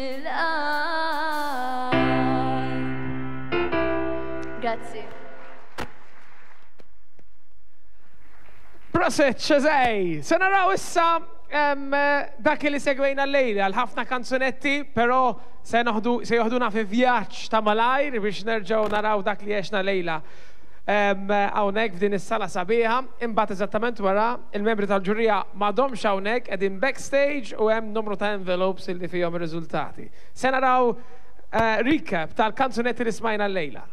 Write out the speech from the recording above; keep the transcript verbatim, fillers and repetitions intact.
mill-qalb. Grazzi. Proset, ċazej! Se naraw issa dak li segwejna l-lejla, l-ħafna kanzunetti, pero se joħduna fi vjaġġ ta' malajr biex nerġaw naraw dak li jexna lejla. Hawnhekk f'din is-sala sabiħa, imbagħad eżattament wara il-membri tal-ġurija m'għadhomx hawnhekk qegħdin backstage u hemm numru ta' envelopes li fihom ir-riżultati. Se naraw recap tal-kanzunetti li smajna l-lejla.